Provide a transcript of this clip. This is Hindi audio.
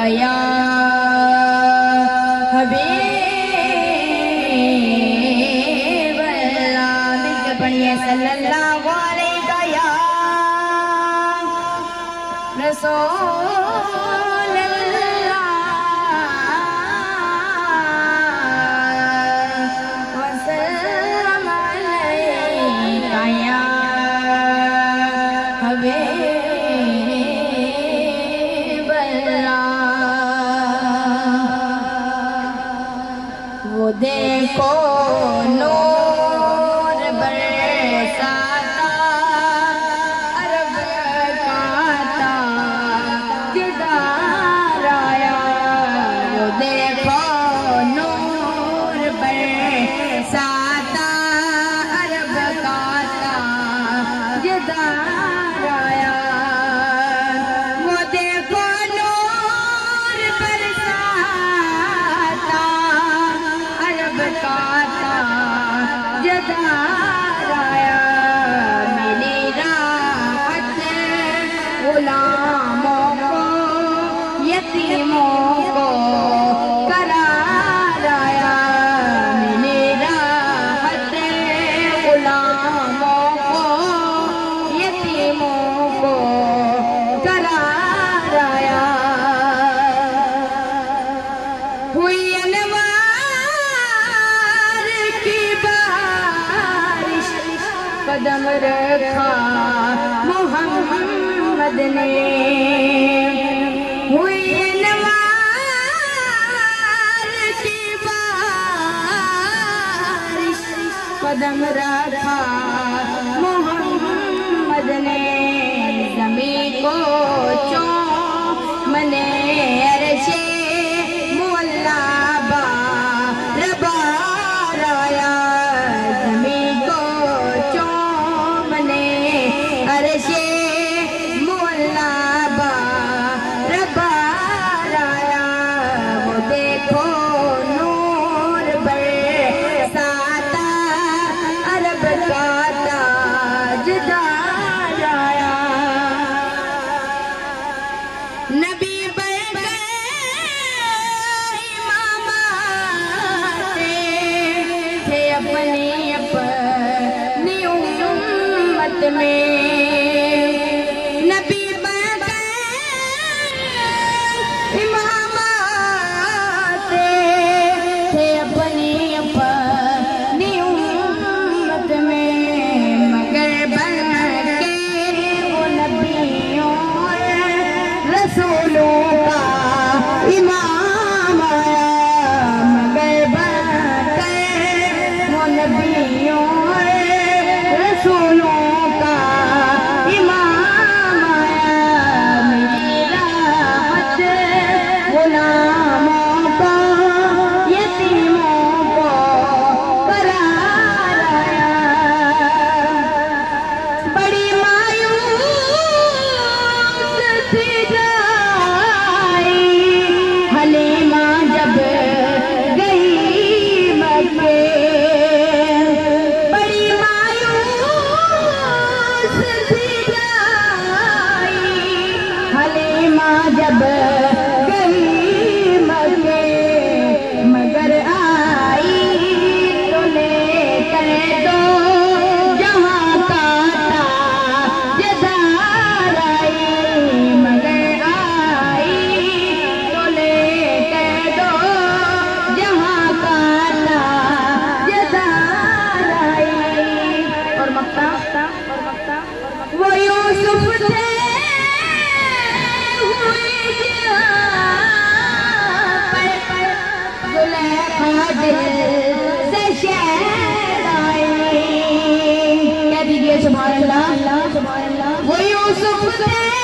या हबीब अल्लाह। मिलके पढ़िए सल्लल्लाहु अलैहि या रसूल अल्लाह वसल्लम अलैका या हबीब अल्लाह। वो देखो नूर बरसाता अरब का ताजदार आया। वो देखो नूर बरसाता अरब का ताजदार आया। वो देखो नूर बरसाता अरब का ताजदार आया। मेरी राहत गुलामों को यतीमों को करार आया। मेरी राहत गुलामों को यतीमों को करार आया। हुई अनवार की बारिश कदम रखा मोहम्मद ने। हुई अनवार की बारिश कदम रखा मोहम्मद ने। ज़मीं को चूमने अर्शे मुअल्ला बार बार आया। ज़मीं को चूमने अर्शे मुअल्ला बार बार आया। वो देखो नूर बरसाता अरब का ताजदार आया। नबी बन गए इमामाते थे अपनी अपनी उम्मत में। नबी बन गए इमामाते थे अपनी अपनी उम्मत में। मगर बन के वो नबियों रसूलों का इमाम आया। मगर बनकर वो नबियों रसूलों का इमाम आया। मेरी राहत गुलामों को यतीमों को करार आया। बड़ी मायूस थी जाई हलीमा जब गई मक्के। बड़ी मायूस थी जाई हलीमा जब गई मक्के। मगर आई तो लेकर दो जहाँ का ताजदार आई। मगर आई तो लेकर दो जहाँ का ताजदार आई। और मक्ता वो यूसुफ थे हुई जुलेखा दिल से शहर आई। कह दीजिए सुभान अल्लाह। वो यूसुफ थे